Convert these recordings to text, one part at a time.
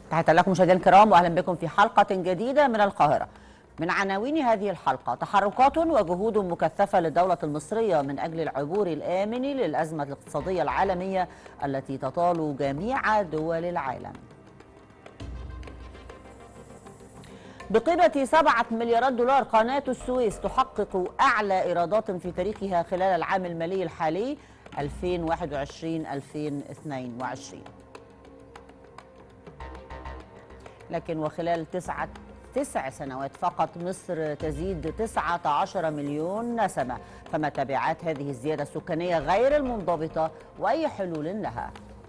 تحية لكم مشاهدينا الكرام واهلا بكم في حلقة جديدة من القاهرة. من عناوين هذه الحلقة: تحركات وجهود مكثفة للدولة المصرية من أجل العبور الآمن للأزمة الاقتصادية العالمية التي تطال جميع دول العالم. بقيمة 7 مليارات دولار قناة السويس تحقق أعلى إيرادات في تاريخها خلال العام المالي الحالي 2021-2022. لكن وخلال تسع سنوات فقط مصر تزيد 19 مليون نسمة، فما تبعات هذه الزيادة السكانية غير المنضبطة وأي حلول لها؟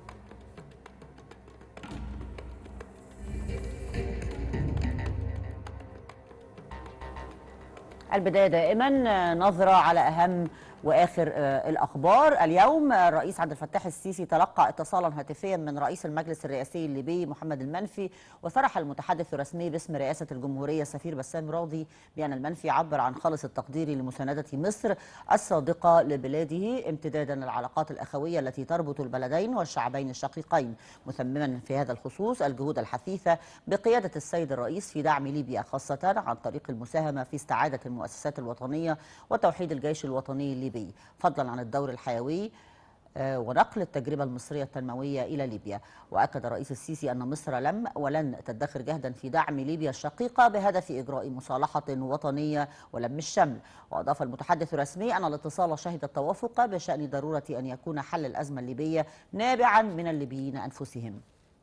البداية دائما نظرة على أهم وآخر الأخبار. اليوم الرئيس عبد الفتاح السيسي تلقى اتصالا هاتفيا من رئيس المجلس الرئاسي الليبي محمد المنفي، وصرح المتحدث الرسمي باسم رئاسة الجمهورية السفير بسام راضي بأن المنفي عبر عن خالص التقدير لمساندة مصر الصادقة لبلاده امتدادا للعلاقات الأخوية التي تربط البلدين والشعبين الشقيقين، مثمما في هذا الخصوص الجهود الحثيثة بقيادة السيد الرئيس في دعم ليبيا، خاصة عن طريق المساهمة في استعادة المؤسسات الوطنية وتوحيد الجيش الوطني الليبي، فضلا عن الدور الحيوي ونقل التجربة المصرية التنموية إلى ليبيا. وأكد الرئيس السيسي أن مصر لم ولن تدخر جهدا في دعم ليبيا الشقيقة بهدف إجراء مصالحة وطنية ولم الشمل. وأضاف المتحدث الرسمي أن الاتصال شهد التوافق بشأن ضرورة أن يكون حل الأزمة الليبية نابعا من الليبيين أنفسهم.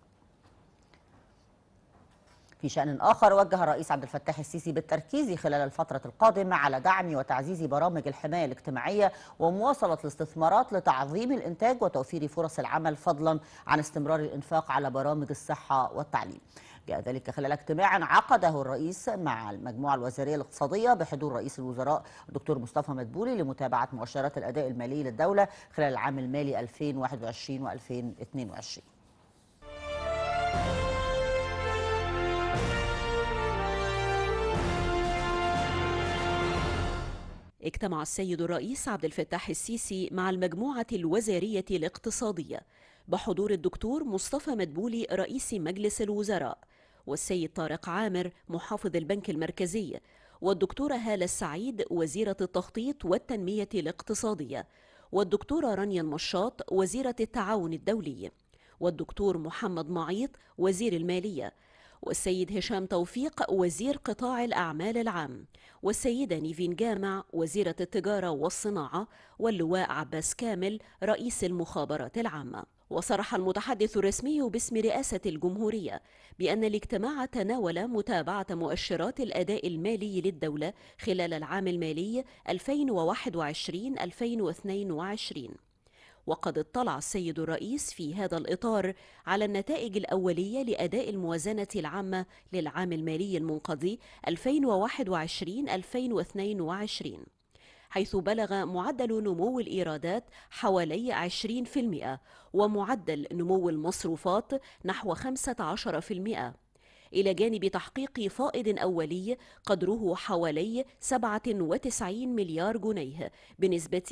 في شأن آخر، وجه الرئيس عبد الفتاح السيسي بالتركيز خلال الفترة القادمة على دعم وتعزيز برامج الحماية الاجتماعية ومواصلة الاستثمارات لتعظيم الإنتاج وتوفير فرص العمل، فضلا عن استمرار الإنفاق على برامج الصحة والتعليم. جاء ذلك خلال اجتماع عقده الرئيس مع المجموعة الوزارية الاقتصادية بحضور رئيس الوزراء الدكتور مصطفى مدبولي لمتابعة مؤشرات الأداء المالي للدولة خلال العام المالي 2021 و2022. اجتمع السيد الرئيس عبد الفتاح السيسي مع المجموعة الوزارية الاقتصادية بحضور الدكتور مصطفى مدبولي رئيس مجلس الوزراء، والسيد طارق عامر محافظ البنك المركزي، والدكتورة هالة السعيد وزيرة التخطيط والتنمية الاقتصادية، والدكتورة رانيا المشاط وزيرة التعاون الدولي، والدكتور محمد معيط وزير المالية، والسيد هشام توفيق وزير قطاع الأعمال العام، والسيدة نيفين جامع وزيرة التجارة والصناعة، واللواء عباس كامل رئيس المخابرات العامة. وصرح المتحدث الرسمي باسم رئاسة الجمهورية بأن الاجتماع تناول متابعة مؤشرات الأداء المالي للدولة خلال العام المالي 2021-2022. وقد اطلع السيد الرئيس في هذا الإطار على النتائج الأولية لأداء الموازنة العامة للعام المالي المنقضي 2021-2022، حيث بلغ معدل نمو الإيرادات حوالي 20%، ومعدل نمو المصروفات نحو 15%، إلى جانب تحقيق فائض أولي قدره حوالي 97 مليار جنيه بنسبة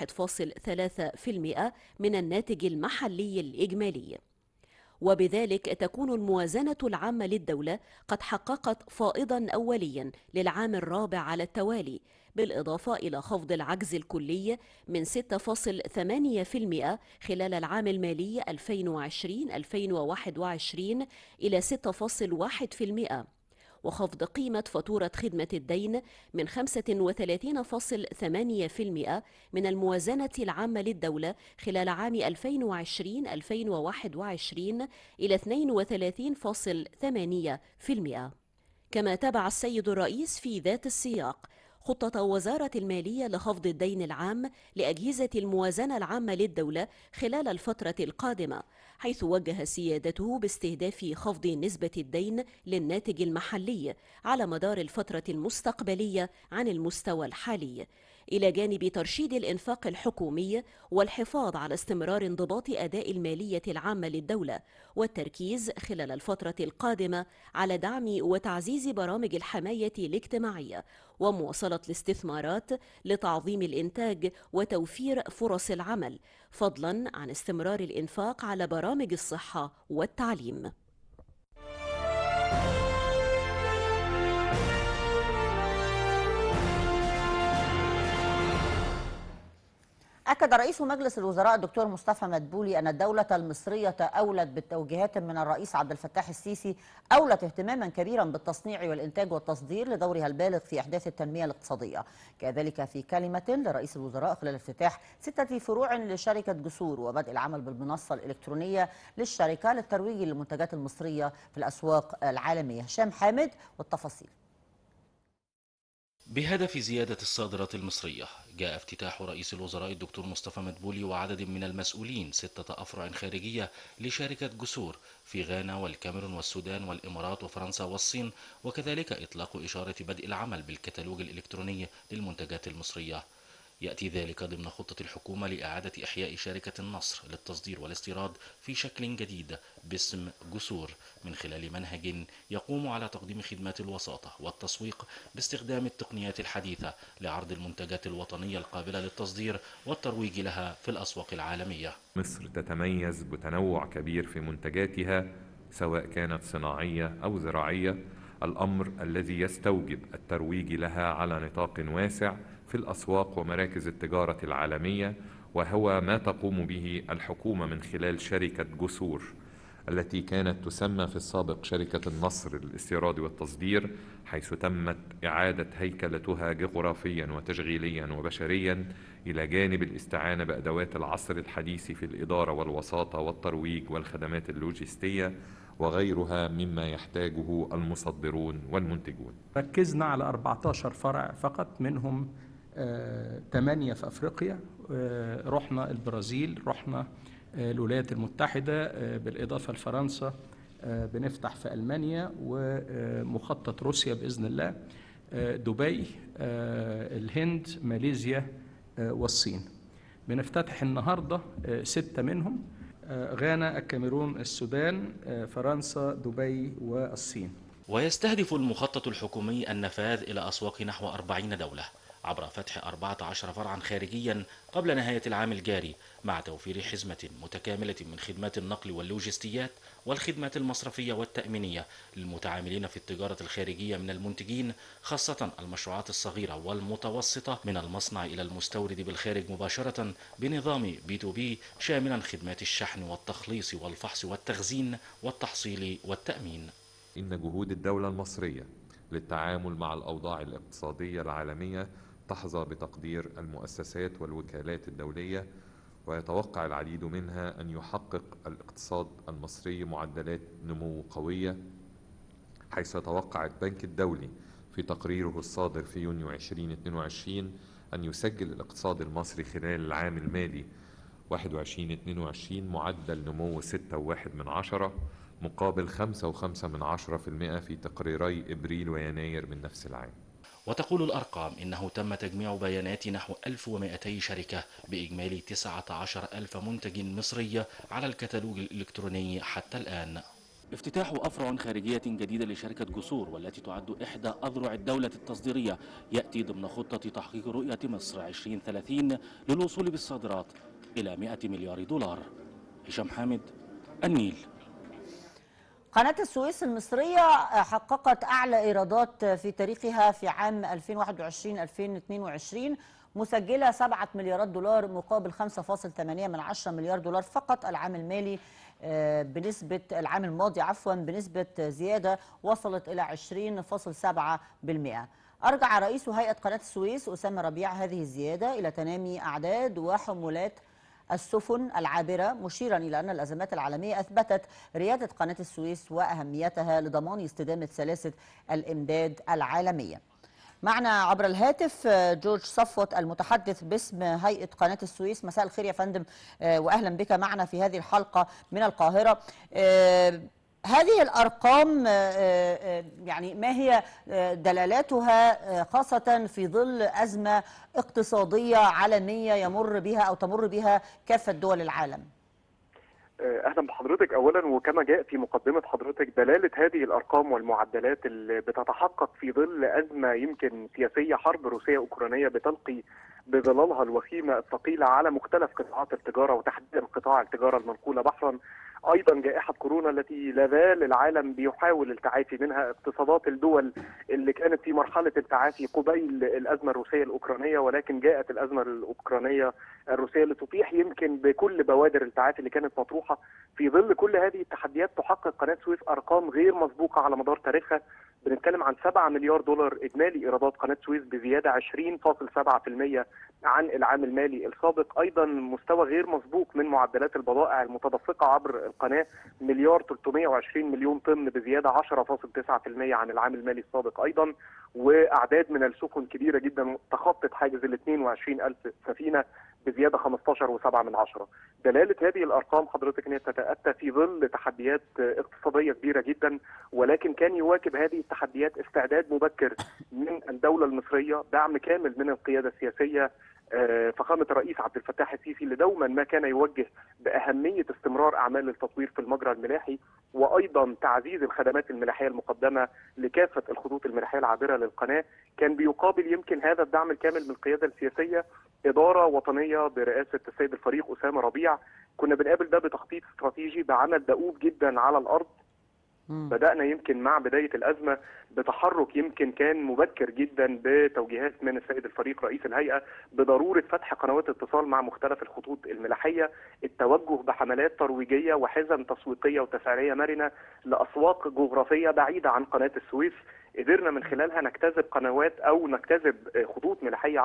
1.3% من الناتج المحلي الإجمالي. وبذلك تكون الموازنة العامة للدولة قد حققت فائضا أوليا للعام الرابع على التوالي، بالإضافة إلى خفض العجز الكلي من 6.8% خلال العام المالي 2020-2021 إلى 6.1%، وخفض قيمة فاتورة خدمة الدين من 35.8% من الموازنة العامة للدولة خلال عام 2020-2021 إلى 32.8%. كما تابع السيد الرئيس في ذات السياق خطة وزارة المالية لخفض الدين العام لأجهزة الموازنة العامة للدولة خلال الفترة القادمة، حيث وجه سيادته باستهداف خفض نسبة الدين للناتج المحلي على مدار الفترة المستقبلية عن المستوى الحالي، إلى جانب ترشيد الإنفاق الحكومي والحفاظ على استمرار انضباط أداء المالية العامة للدولة، والتركيز خلال الفترة القادمة على دعم وتعزيز برامج الحماية الاجتماعية ومواصلة الاستثمارات لتعظيم الإنتاج وتوفير فرص العمل، فضلا عن استمرار الإنفاق على برامج الصحة والتعليم. أكد رئيس مجلس الوزراء الدكتور مصطفى مدبولي أن الدولة المصرية أولت بالتوجيهات من الرئيس عبد الفتاح السيسي، أولت اهتماما كبيرا بالتصنيع والإنتاج والتصدير لدورها البالغ في إحداث التنمية الاقتصادية. كذلك في كلمة لرئيس الوزراء خلال افتتاح 6 فروع لشركة جسور وبدء العمل بالمنصة الإلكترونية للشركة للترويج للمنتجات المصرية في الأسواق العالمية. هشام حامد والتفاصيل. بهدف زيادة الصادرات المصرية، جاء افتتاح رئيس الوزراء الدكتور مصطفى مدبولي وعدد من المسؤولين 6 أفرع خارجية لشركة جسور في غانا والكاميرون والسودان والإمارات وفرنسا والصين، وكذلك إطلاق إشارة بدء العمل بالكتالوج الإلكتروني للمنتجات المصرية. يأتي ذلك ضمن خطة الحكومة لإعادة إحياء شركة النصر للتصدير والاستيراد في شكل جديد باسم جسور، من خلال منهج يقوم على تقديم خدمات الوساطة والتسويق باستخدام التقنيات الحديثة لعرض المنتجات الوطنية القابلة للتصدير والترويج لها في الأسواق العالمية. مصر تتميز بتنوع كبير في منتجاتها سواء كانت صناعية أو زراعية، الأمر الذي يستوجب الترويج لها على نطاق واسع في الأسواق ومراكز التجارة العالمية، وهو ما تقوم به الحكومة من خلال شركة جسور التي كانت تسمى في السابق شركة النصر للاستيراد والتصدير، حيث تمت إعادة هيكلتها جغرافيا وتشغيليا وبشريا إلى جانب الاستعانة بأدوات العصر الحديث في الإدارة والوساطة والترويج والخدمات اللوجستية وغيرها مما يحتاجه المصدرون والمنتجون. ركزنا على 14 فرع فقط، منهم 8 في أفريقيا، رحنا البرازيل، رحنا الولايات المتحدة، بالإضافة لفرنسا بنفتح في ألمانيا، ومخطط روسيا بإذن الله، دبي، الهند، ماليزيا والصين. بنفتتح النهاردة 6 منهم، غانا، الكاميرون، السودان، فرنسا، دبي والصين. ويستهدف المخطط الحكومي النفاذ إلى أسواق نحو 40 دولة عبر فتح 14 فرعا خارجيا قبل نهاية العام الجاري، مع توفير حزمة متكاملة من خدمات النقل واللوجستيات والخدمات المصرفية والتأمينية للمتعاملين في التجارة الخارجية من المنتجين، خاصة المشروعات الصغيرة والمتوسطة من المصنع إلى المستورد بالخارج مباشرة بنظام B2B شاملا خدمات الشحن والتخليص والفحص والتخزين والتحصيل والتأمين. إن جهود الدولة المصرية للتعامل مع الأوضاع الاقتصادية العالمية تحظى بتقدير المؤسسات والوكالات الدولية، ويتوقع العديد منها أن يحقق الاقتصاد المصري معدلات نمو قوية، حيث يتوقع البنك الدولي في تقريره الصادر في يونيو 2022 أن يسجل الاقتصاد المصري خلال العام المالي 21-22 معدل نمو 6.1% مقابل 5.5% في تقريري إبريل ويناير من نفس العام. وتقول الأرقام إنه تم تجميع بيانات نحو 1200 شركة بإجمالي 19,000 منتج مصري على الكتالوج الإلكتروني حتى الآن. افتتاح أفرع خارجية جديدة لشركة جسور، والتي تعد إحدى أذرع الدولة التصديرية، يأتي ضمن خطة تحقيق رؤية مصر 2030 للوصول بالصادرات إلى 100 مليار دولار. هشام حامد، النيل. قناة السويس المصرية حققت أعلى إيرادات في تاريخها في عام 2021-2022، مسجلة 7 مليارات دولار مقابل 5.8 مليار دولار فقط العام المالي، بنسبة العام الماضي بنسبة زيادة وصلت إلى 20.7%. أرجع رئيس هيئة قناة السويس أسامة ربيع هذه الزيادة إلى تنامي أعداد وحمولات السفن العابرة، مشيرا إلى أن الأزمات العالمية أثبتت ريادة قناة السويس وأهميتها لضمان استدامة سلاسل الإمداد العالمية. معنا عبر الهاتف جورج صفوت المتحدث باسم هيئة قناة السويس. مساء الخير يا فندم، وأهلا بك معنا في هذه الحلقة من القاهرة. هذه الأرقام يعني ما هي دلالاتها، خاصة في ظل أزمة اقتصادية عالمية يمر بها أو تمر بها كافة دول العالم؟ اهلا بحضرتك اولا، وكما جاء في مقدمه حضرتك دلاله هذه الارقام والمعدلات اللي بتتحقق في ظل ازمه يمكن سياسيه، حرب روسيه اوكرانيه بتلقي بظلالها الوخيمه الثقيله على مختلف قطاعات التجاره، وتحديدا قطاع التجاره المنقوله بحرا. ايضا جائحه كورونا التي لا زال العالم بيحاول التعافي منها، اقتصادات الدول اللي كانت في مرحله التعافي قبيل الازمه الروسيه الاوكرانيه، ولكن جاءت الازمه الاوكرانيه الروسيه لتطيح يمكن بكل بوادر التعافي اللي كانت مطروحه. في ظل كل هذه التحديات تحقق قناه سويس ارقام غير مسبوقه على مدار تاريخها. بنتكلم عن 7 مليار دولار اجمالي ايرادات قناه سويس بزياده 20.7% عن العام المالي السابق. ايضا مستوى غير مسبوق من معدلات البضائع المتدفقه عبر القناه، مليار 320 مليون طن بزياده 10.9% عن العام المالي السابق ايضا. واعداد من السفن كبيره جدا تخطت حاجز ال 22,000 سفينه بزياده 15.7%. دلاله هذه الارقام حضرتك ان هي تتاتى في ظل تحديات اقتصاديه كبيره جدا، ولكن كان يواكب هذه التحديات استعداد مبكر من الدوله المصريه، دعم كامل من القياده السياسيه، فخامه الرئيس عبد الفتاح السيسي اللي دوما ما كان يوجه باهميه استمرار اعمال التطوير في المجرى الملاحي، وايضا تعزيز الخدمات الملاحيه المقدمه لكافه الخطوط الملاحيه العابره للقناه. كان بيقابل يمكن هذا الدعم الكامل من القياده السياسيه اداره وطنيه برئاسه السيد الفريق اسامه ربيع. كنا بنقابل ده بتخطيط استراتيجي بعمل دؤوب جدا على الارض. بدأنا يمكن مع بداية الأزمة بتحرك يمكن كان مبكر جدا بتوجيهات من السيد الفريق رئيس الهيئة بضرورة فتح قنوات اتصال مع مختلف الخطوط الملاحية، التوجه بحملات ترويجية وحزم تسويقية وتسعيرية مرنة لأسواق جغرافية بعيدة عن قناة السويس. قدرنا من خلالها نجتذب قنوات أو نجتذب خطوط ملاحية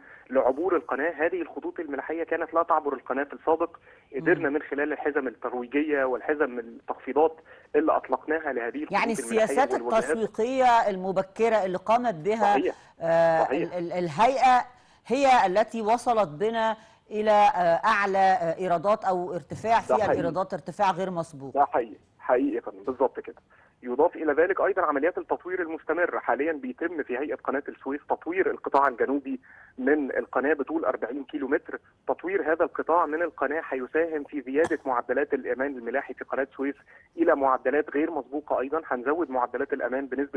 لعبور القناة. هذه الخطوط الملاحية كانت لا تعبر القناة في السابق. قدرنا من خلال الحزم الترويجية والحزم التخفيضات اللي أطلقناها لهذه الخطوط يعني السياسات التسويقية المبكرة اللي قامت بها صحيح. صحيح. الهيئة هي التي وصلت بنا إلى أعلى إيرادات أو ارتفاع في الإيرادات، ارتفاع غير مسبوق. ده حقيقي بالضبط كده. يضاف إلى ذلك أيضا عمليات التطوير المستمرة. حاليا بيتم في هيئة قناة السويس تطوير القطاع الجنوبي من القناة بطول 40 كيلو متر. تطوير هذا القطاع من القناة هيساهم في زيادة معدلات الأمان الملاحي في قناة السويس إلى معدلات غير مسبوقة. أيضا هنزود معدلات الأمان بنسبة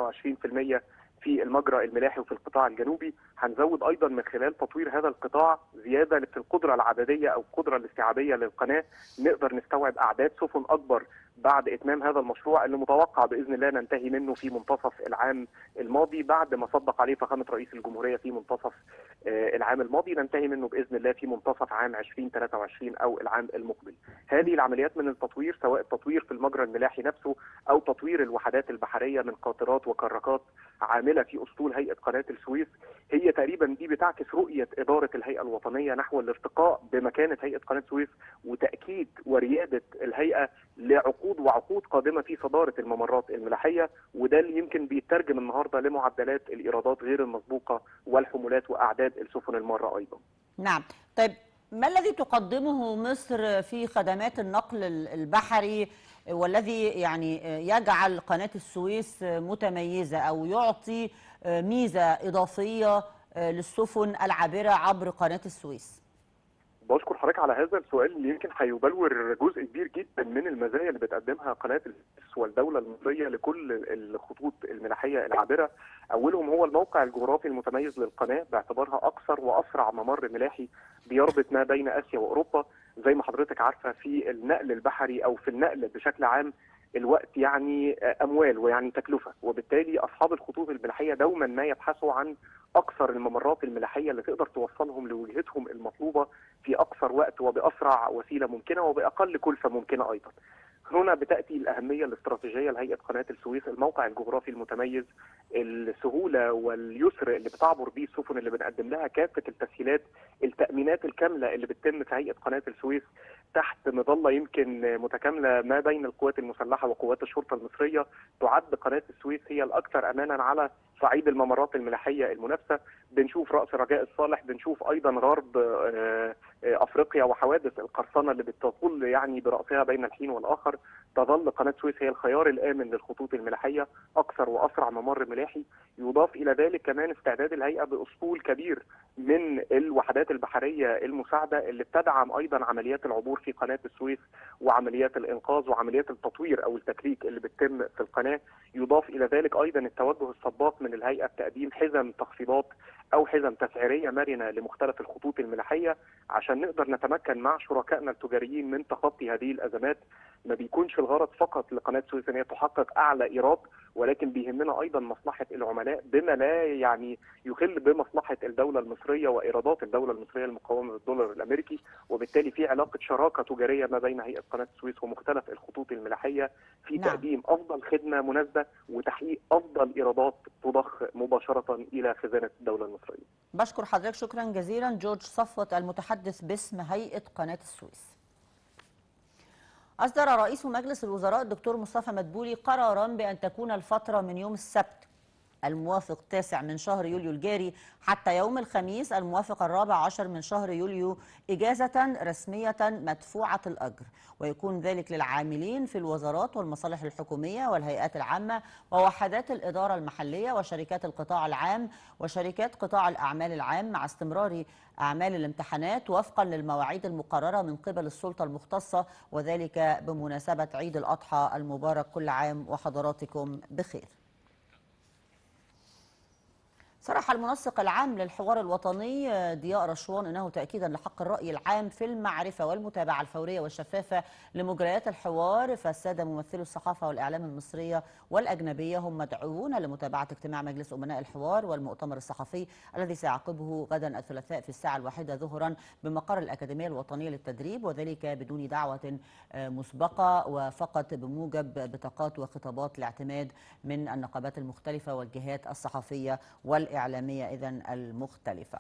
28% في المجرى الملاحي وفي القطاع الجنوبي. هنزود أيضا من خلال تطوير هذا القطاع زيادة في القدرة العددية أو القدرة الاستيعابية للقناة، نقدر نستوعب أعداد سفن أكبر بعد إتمام هذا المشروع اللي متوقع بإذن الله ننتهي منه في منتصف العام الماضي، بعد ما صدق عليه فخامة رئيس الجمهورية في منتصف العام الماضي. ننتهي منه بإذن الله في منتصف عام 2023 أو العام المقبل. هذه العمليات من التطوير، سواء التطوير في المجرى الملاحي نفسه أو تطوير الوحدات البحرية من قاطرات وكراكات عاملة في أسطول هيئة قناة السويس، هي تقريبا دي بتعكس رؤية إدارة الهيئة الوطنية نحو الارتقاء بمكانة هيئة قناة السويس، وتأكيد وريادة الهيئة لعقود وعقود قادمة في صدارة الممرات الملاحية. وده اللي يمكن بيترجم النهاردة لمعدلات الإيرادات غير المسبوقة والحمولات وأعداد السفن المارة أيضا. نعم. طيب، ما الذي تقدمه مصر في خدمات النقل البحري والذي يعني يجعل قناة السويس متميزة أو يعطي ميزة إضافية للسفن العابرة عبر قناة السويس؟ بشكر حضرتك على هذا السؤال اللي يمكن هيبلور جزء كبير جدا من المزايا اللي بتقدمها قناة السويس والدولة المصرية لكل الخطوط الملاحية العابرة. أولهم هو الموقع الجغرافي المتميز للقناة باعتبارها أقصر وأسرع ممر ملاحي بيربط ما بين آسيا وأوروبا. زي ما حضرتك عارفة في النقل البحري أو في النقل بشكل عام الوقت يعني أموال ويعني تكلفة، وبالتالي أصحاب الخطوط الملاحية دوما ما يبحثوا عن أقصر الممرات الملاحية اللي تقدر توصلهم لوجهتهم المطلوبة في أقصر وقت وبأسرع وسيلة ممكنة وبأقل كلفة ممكنة أيضا. هنا بتأتي الأهمية الاستراتيجية لهيئة قناة السويس، الموقع الجغرافي المتميز، السهولة واليسر اللي بتعبر بيه السفن اللي بنقدم لها كافة التسهيلات، التأمينات الكاملة اللي بتتم في هيئة قناة السويس تحت مظلة يمكن متكاملة ما بين القوات المسلحة وقوات الشرطة المصرية. تعد قناة السويس هي الأكثر أمانا على صعيد الممرات الملاحية المنافسة. بنشوف رأس رجاء الصالح، بنشوف أيضا غرب أفريقيا وحوادث القرصنة اللي بتطول يعني برأسها بين الحين والآخر. تظل قناة السويس هي الخيار الآمن للخطوط الملاحية، أقصر وأسرع ممر ملاحي. يضاف إلى ذلك كمان استعداد الهيئة بأسطول كبير من الوحدات البحرية المساعدة اللي بتدعم أيضا عمليات العبور في قناة السويس وعمليات الإنقاذ وعمليات التطوير أو التكريك اللي بتتم في القناة. يضاف إلى ذلك أيضا التوجه السباق من الهيئة بتقديم حزم تخفيضات أو حزم تسعيرية مرنة لمختلف الخطوط الملاحية عشان نقدر نتمكن مع شركائنا التجاريين من تخطي هذه الأزمات. ما بيكونش الغرض فقط لقناة السويس ان هي تحقق أعلى إيراد، ولكن بيهمنا أيضا مصلحة العملاء بما لا يعني يخل بمصلحة الدولة المصرية وإيرادات الدولة المصرية المقاومة بالدولار الأمريكي. وبالتالي في علاقة شراكة تجارية ما بين هيئة قناة السويس ومختلف الخطوط الملاحية في تقديم أفضل خدمة مناسبة وتحقيق أفضل إيرادات تضخ مباشرة إلى خزانة الدولة المصرية. بشكر حضرتك شكرا جزيلا جورج صفوت المتحدث باسم هيئة قناة السويس. أصدر رئيس مجلس الوزراء الدكتور مصطفى مدبولي قرارا بأن تكون الفترة من يوم السبت الموافق 9 من شهر يوليو الجاري حتى يوم الخميس الموافق 14 من شهر يوليو إجازة رسمية مدفوعة الأجر، ويكون ذلك للعاملين في الوزارات والمصالح الحكومية والهيئات العامة ووحدات الإدارة المحلية وشركات القطاع العام وشركات قطاع الأعمال العام، مع استمرار أعمال الامتحانات وفقا للمواعيد المقررة من قبل السلطة المختصة، وذلك بمناسبة عيد الأضحى المبارك. كل عام وحضراتكم بخير. صرح المنسق العام للحوار الوطني ضياء رشوان أنه تأكيدا لحق الرأي العام في المعرفة والمتابعة الفورية والشفافة لمجريات الحوار، فالسادة ممثلو الصحافة والإعلام المصرية والأجنبية هم مدعوون لمتابعة اجتماع مجلس أمناء الحوار والمؤتمر الصحفي الذي سيعقبه غدا الثلاثاء في الساعة 1 ظهرا بمقر الأكاديمية الوطنية للتدريب، وذلك بدون دعوة مسبقة وفقط بموجب بطاقات وخطابات الاعتماد من النقابات المختلفة والجهات الصحفية والإعلامية إذن المختلفة.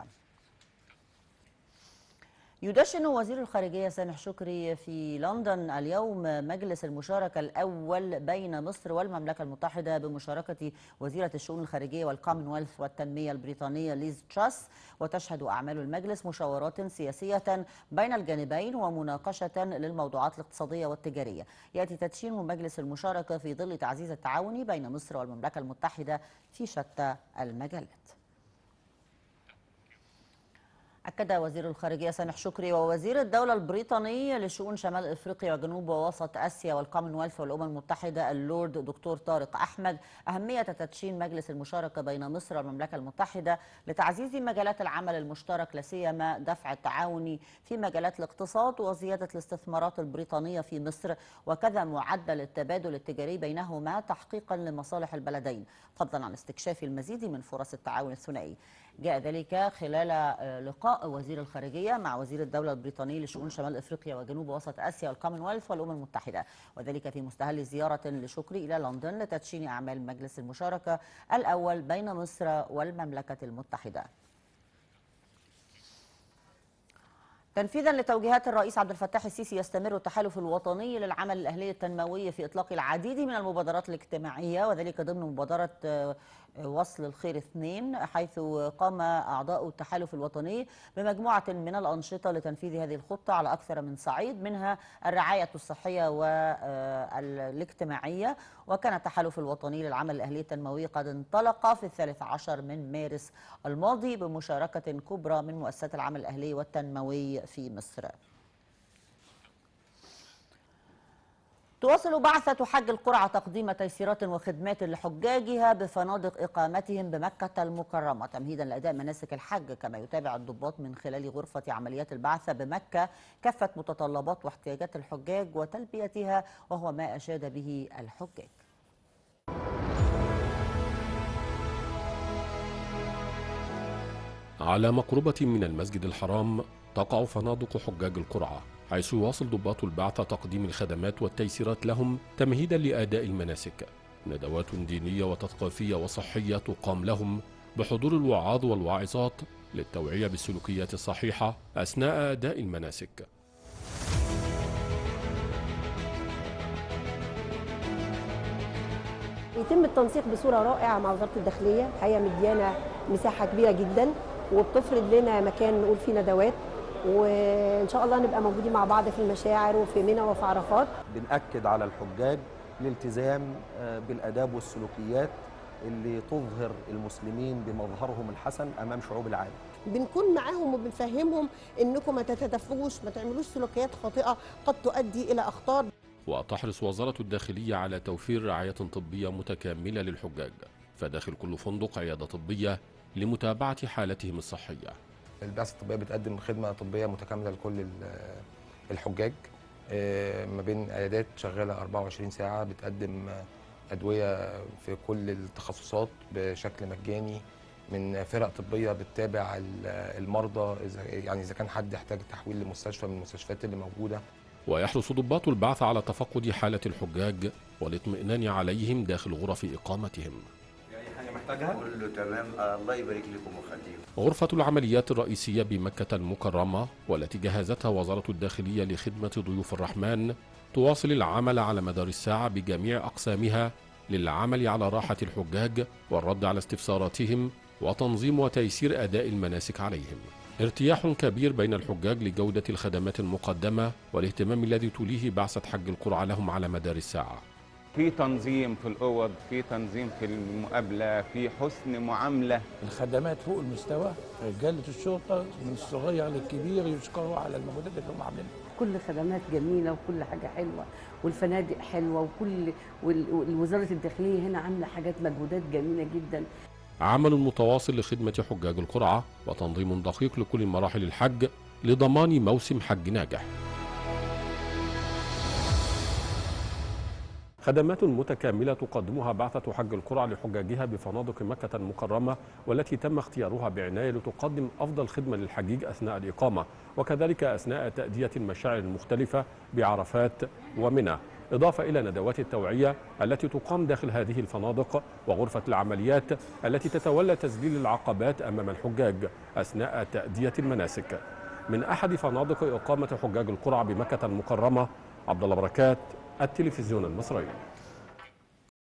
يدشن وزير الخارجية سامح شكري في لندن اليوم مجلس المشاركة الأول بين مصر والمملكة المتحدة بمشاركة وزيرة الشؤون الخارجية والكومنولث والتنمية البريطانية ليز تراس، وتشهد أعمال المجلس مشاورات سياسية بين الجانبين ومناقشة للموضوعات الاقتصادية والتجارية. يأتي تدشين مجلس المشاركة في ظل تعزيز التعاون بين مصر والمملكة المتحدة في شتى المجالات. أكد وزير الخارجية سامح شكري ووزير الدولة البريطاني لشؤون شمال إفريقيا وجنوب ووسط آسيا والكومنولث والأمم المتحدة اللورد دكتور طارق أحمد أهمية تدشين مجلس المشاركة بين مصر والمملكة المتحدة لتعزيز مجالات العمل المشترك، لا سيما دفع التعاون في مجالات الاقتصاد وزيادة الاستثمارات البريطانية في مصر، وكذا معدل التبادل التجاري بينهما تحقيقا لمصالح البلدين، فضلا عن استكشاف المزيد من فرص التعاون الثنائي. جاء ذلك خلال لقاء وزير الخارجية مع وزير الدولة البريطاني لشؤون شمال إفريقيا وجنوب وسط آسيا والكومنولث والأمم المتحدة، وذلك في مستهل زيارة لشكري إلى لندن لتدشين أعمال مجلس المشاركة الأول بين مصر والمملكة المتحدة. تنفيذا لتوجيهات الرئيس عبد الفتاح السيسي، يستمر التحالف الوطني للعمل الأهلي التنموي في إطلاق العديد من المبادرات الاجتماعية، وذلك ضمن مبادرة وصل الخير 2، حيث قام أعضاء التحالف الوطني بمجموعة من الأنشطة لتنفيذ هذه الخطة على أكثر من صعيد، منها الرعاية الصحية والاجتماعية. وكان التحالف الوطني للعمل الأهلي التنموي قد انطلق في 13 من مارس الماضي بمشاركة كبرى من مؤسسات العمل الأهلي والتنموي في مصر. تواصل بعثة حج القرعة تقديم تيسيرات وخدمات لحجاجها بفنادق إقامتهم بمكة المكرمة تمهيدا لأداء مناسك الحج، كما يتابع الضباط من خلال غرفة عمليات البعثة بمكة كافة متطلبات واحتياجات الحجاج وتلبيتها، وهو ما أشاد به الحجاج. على مقربة من المسجد الحرام تقع فنادق حجاج القرعة، حيث يواصل ضباط البعثة تقديم الخدمات والتيسيرات لهم تمهيدا لأداء المناسك. ندوات دينية وتثقيفية وصحية تقام لهم بحضور الوعاظ والواعظات للتوعية بالسلوكيات الصحيحة أثناء أداء المناسك. يتم التنسيق بصورة رائعة مع وزارة الداخلية، الحقيقة مديانا مساحة كبيرة جدا وبتفرض لنا مكان نقول فيه ندوات، وإن شاء الله نبقى موجودين مع بعض في المشاعر وفي منى وفي عرفات. بنأكد على الحجاج الالتزام بالآداب والسلوكيات اللي تظهر المسلمين بمظهرهم الحسن أمام شعوب العالم. بنكون معاهم وبنفهمهم إنكم ما تتدفقوش، ما تعملوش سلوكيات خاطئة قد تؤدي إلى أخطار. وتحرص وزارة الداخلية على توفير رعاية طبية متكاملة للحجاج، فداخل كل فندق عيادة طبية لمتابعة حالتهم الصحية. البعثة الطبية بتقدم خدمة طبية متكاملة لكل الحجاج، ما بين عيادات شغالة 24 ساعة، بتقدم أدوية في كل التخصصات بشكل مجاني، من فرق طبية بتتابع المرضى إذا كان حد يحتاج تحويل لمستشفى من المستشفيات اللي موجودة. ويحرص ضباط البعث على تفقد حالة الحجاج والاطمئنان عليهم داخل غرف إقامتهم. محتاجها؟ كله تمام، الله يبارك لكم ويخليكم. غرفة العمليات الرئيسية بمكة المكرمة والتي جهزتها وزارة الداخلية لخدمة ضيوف الرحمن تواصل العمل على مدار الساعة بجميع أقسامها للعمل على راحة الحجاج والرد على استفساراتهم وتنظيم وتيسير أداء المناسك عليهم. ارتياح كبير بين الحجاج لجودة الخدمات المقدمة والاهتمام الذي توليه بعثة حج القرعة لهم على مدار الساعة. في تنظيم في الأوض، في تنظيم في المقابلة، في حسن معاملة. الخدمات فوق المستوى، رجالة الشرطة من الصغير للكبير يشكروا على المجهودات اللي هم عاملينها. كل خدمات جميلة وكل حاجة حلوة، والفنادق حلوة، ووزارة الداخلية هنا عاملة حاجات مجهودات جميلة جدا. عمل متواصل لخدمة حجاج القرعة وتنظيم دقيق لكل مراحل الحج لضمان موسم حج ناجح. خدمات متكاملة تقدمها بعثة حج القرعة لحجاجها بفنادق مكة المكرمة والتي تم اختيارها بعناية لتقدم أفضل خدمة للحجيج أثناء الإقامة وكذلك أثناء تأدية المشاعر المختلفة بعرفات ومنى، إضافة إلى ندوات التوعية التي تقام داخل هذه الفنادق وغرفة العمليات التي تتولى تذليل العقبات أمام الحجاج أثناء تأدية المناسك. من أحد فنادق إقامة حجاج القرعة بمكة المكرمة، عبد الله بركات، التلفزيون المصري.